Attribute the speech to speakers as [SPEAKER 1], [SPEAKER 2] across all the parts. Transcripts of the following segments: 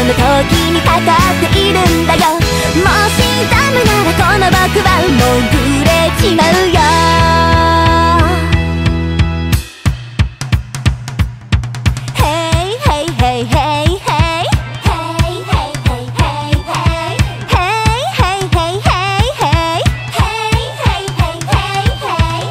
[SPEAKER 1] の時にかかっているんだよ。もしダメならこの僕は潜れちまうよ。Hey hey hey hey hey hey hey hey hey hey hey hey hey hey hey hey hey hey hey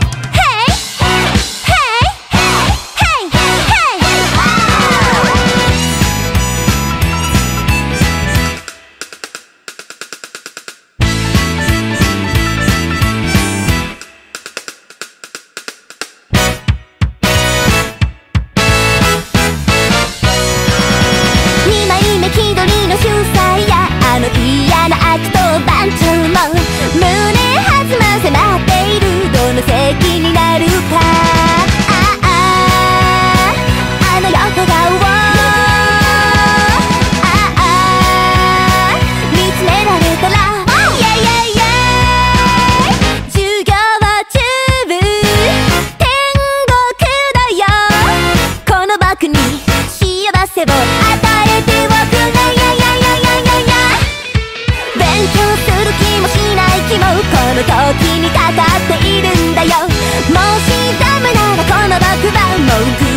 [SPEAKER 1] 嫌な悪党番長も胸弾ませ待っている。どの席になるか。あの横顔を見つめられたらイェイイェイイェイ。授業中天国だよ。この僕に幸せを与えておくれ。勉強する気もしない気もこの時にかかっているんだよ。もしダメならこの僕はもう